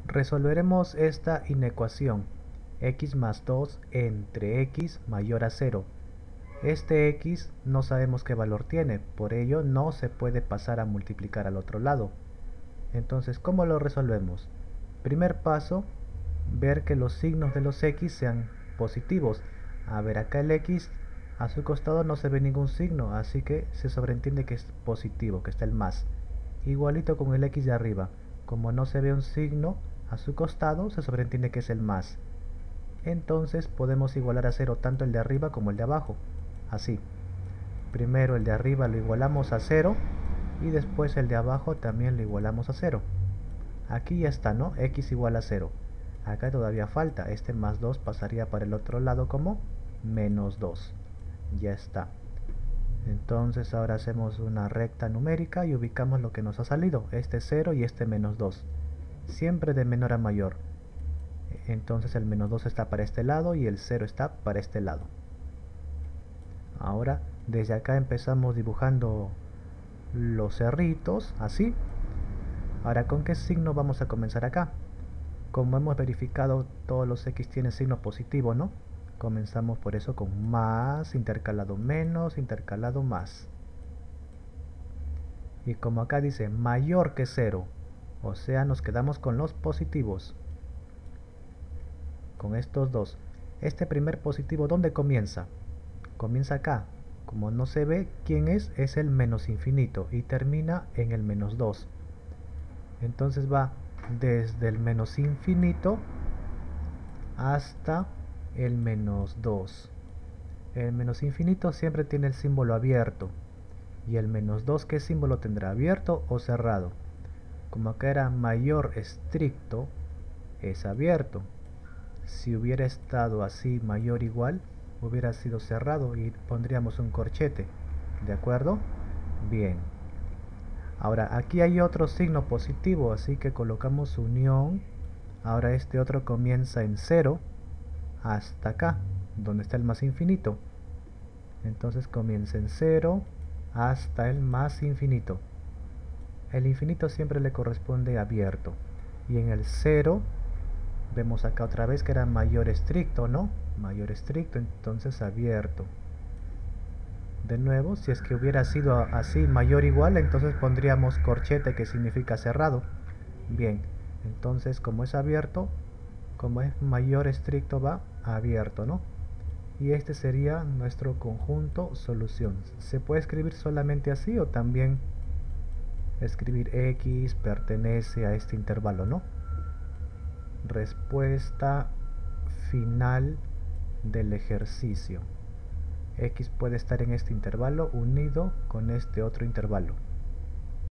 Resolveremos esta inecuación, x más 2 entre x mayor a 0. Este x no sabemos qué valor tiene, por ello no se puede pasar a multiplicar al otro lado. Entonces, ¿cómo lo resolvemos? Primer paso, ver que los signos de los x sean positivos. A ver, acá el x a su costado no se ve ningún signo, así que se sobreentiende que es positivo, que está el más. Igualito con el x de arriba, como no se ve un signo a su costado, se sobreentiende que es el más. Entonces podemos igualar a 0 tanto el de arriba como el de abajo. Así, primero el de arriba lo igualamos a 0 y después el de abajo también lo igualamos a 0. Aquí ya está, ¿no? X igual a 0. Acá todavía falta, este más 2 pasaría para el otro lado como menos 2. Ya está. Entonces ahora hacemos una recta numérica y ubicamos lo que nos ha salido, este 0 y este menos 2. Siempre de menor a mayor. Entonces el menos 2 está para este lado y el 0 está para este lado. Ahora desde acá empezamos dibujando los cerritos, así. Ahora, ¿con qué signo vamos a comenzar acá? Como hemos verificado, todos los x tienen signo positivo, ¿no? Comenzamos por eso con más, intercalado menos, intercalado más. Y como acá dice mayor que 0, o sea, nos quedamos con los positivos. Con estos dos. Este primer positivo, ¿dónde comienza? Comienza acá. Como no se ve quién es el menos infinito y termina en el menos 2. Entonces va desde el menos infinito hasta el menos 2. El menos infinito siempre tiene el símbolo abierto. Y el menos 2, ¿qué símbolo tendrá? ¿Abierto o cerrado? Como acá era mayor estricto, es abierto. Si hubiera estado así mayor igual, hubiera sido cerrado y pondríamos un corchete. ¿De acuerdo? Bien. Ahora aquí hay otro signo positivo, así que colocamos unión. Ahora este otro comienza en 0 hasta acá, donde está el más infinito. Entonces comienza en 0 hasta el más infinito. El infinito siempre le corresponde abierto. Y en el 0 vemos acá otra vez que era mayor estricto, ¿no? Mayor estricto, entonces abierto. De nuevo, si es que hubiera sido así mayor igual, entonces pondríamos corchete, que significa cerrado. Bien, entonces como es abierto, como es mayor estricto, va abierto, ¿no? Y este sería nuestro conjunto solución. Se puede escribir solamente así o también escribir x pertenece a este intervalo, ¿no? Respuesta final del ejercicio. X puede estar en este intervalo unido con este otro intervalo.